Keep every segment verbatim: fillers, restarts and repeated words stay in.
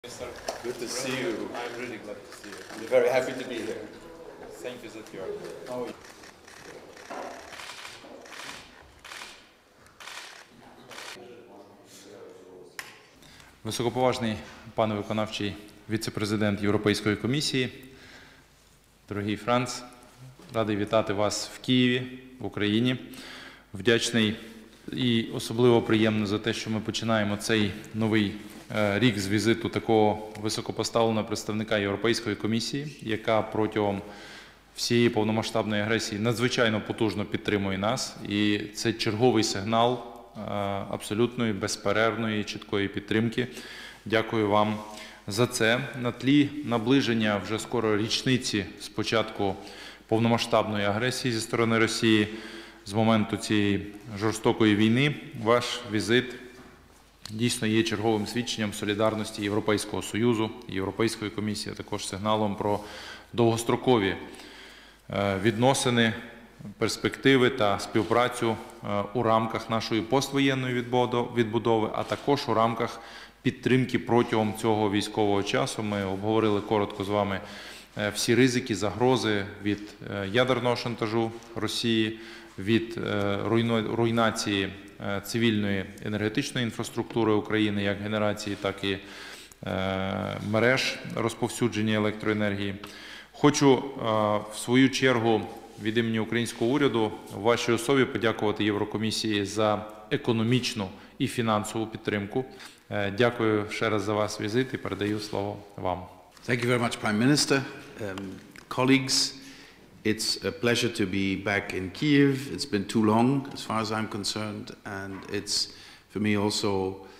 Mister Good to see you. I'm really glad to see you. I'm very happy to be here. Thank you that you are here. Oh. Високоповажний пане виконавчий віце-президент Європейської комісії, дорогий Франц, радий вітати вас в Києві, в Україні. Вдячний і особливо приємно за те, що ми починаємо цей новий рік з візиту такого високопоставленого представника Європейської комісії, яка протягом всієї повномасштабної агресії надзвичайно потужно підтримує нас. І це черговий сигнал абсолютної, безперервної, чіткої підтримки. Дякую вам за це. На тлі наближення вже скоро річниці з початку повномасштабної агресії зі сторони Росії, з моменту цієї жорстокої війни, ваш візит дійсно є черговим свідченням солідарності Європейського Союзу, Європейської комісії, а також сигналом про довгострокові відносини, перспективи та співпрацю у рамках нашої поствоєнної відбудови, а також у рамках підтримки протягом цього військового часу. Ми обговорили коротко з вами всі ризики, загрози від ядерного шантажу Росії, від руйнації цивільної енергетичної інфраструктури України, як генерації, так і мереж розповсюдження електроенергії. Хочу в свою чергу від імені українського уряду в вашій особі подякувати Єврокомісії за економічну і фінансову підтримку. Дякую ще раз за ваш візит і передаю слово вам. Thank you very much, Prime Minister. Um, colleagues, it's a pleasure to be back in Kyiv. It's been too long, as far as I'm concerned, and it's, for me, also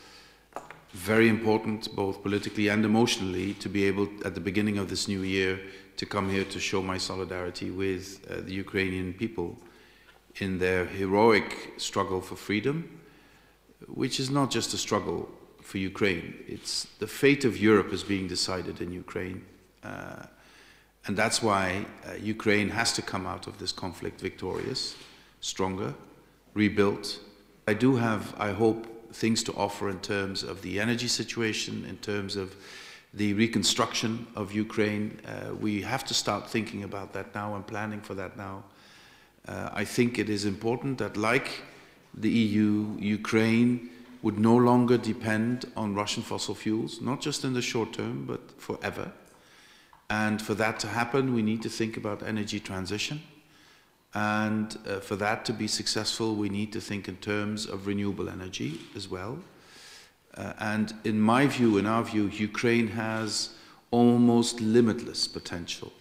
very important, both politically and emotionally, to be able, at the beginning of this new year, to come here to show my solidarity with uh, the Ukrainian people in their heroic struggle for freedom, which is not just a struggle for Ukraine. It's the fate of Europe is being decided in Ukraine. Uh, and that's why uh, Ukraine has to come out of this conflict victorious, stronger, rebuilt. I do have, I hope, things to offer in terms of the energy situation, in terms of the reconstruction of Ukraine. Uh, we have to start thinking about that now and planning for that now. Uh, I think it is important that, like the E U, Ukraine would no longer depend on Russian fossil fuels, not just in the short term, but forever. And for that to happen, we need to think about energy transition. And uh, for that to be successful, we need to think in terms of renewable energy as well. Uh, and in my view, in our view, Ukraine has almost limitless potential